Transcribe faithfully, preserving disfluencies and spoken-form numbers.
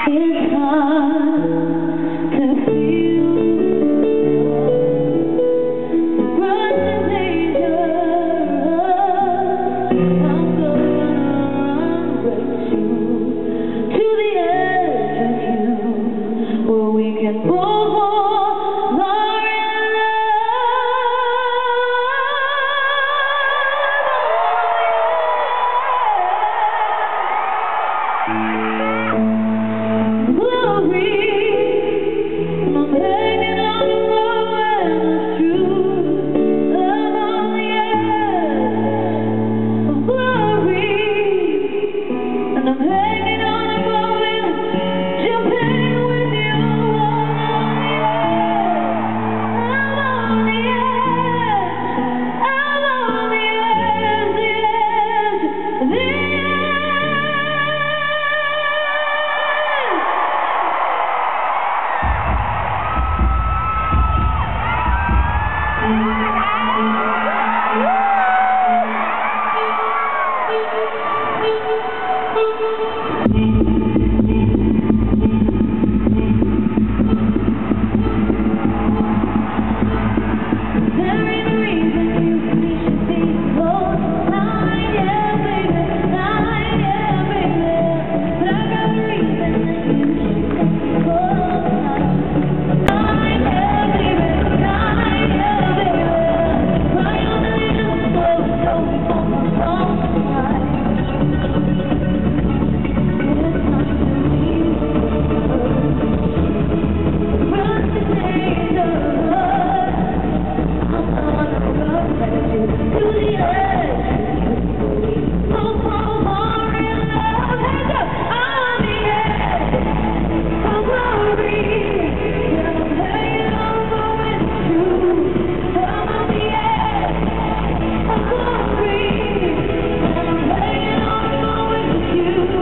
It's hard to feel the rush of danger. I'm gonna race you to the edge with you, where we can both are in love. Glory, I'm hanging on the rope and it's true. I'm on the edge of glory, and I'm hanging on the rope and jumping with you. I'm on the edge, I'm on the edge, the edge, the edge. There ain't a reason you and me should be close. Tonight, yeah, baby. Tonight, yeah, baby. But I got a reason that you should stay close. Tonight, yeah, baby. Tonight, yeah, baby. Cry on the little slow, so we won't go wrong tonight. It's not to be rush the danger. I'm gonna race you to the edge. So far in love, hands up. I'm on the edge of glory, and I'm hanging on with you. I'm on the edge of glory, and I'm hanging on with you.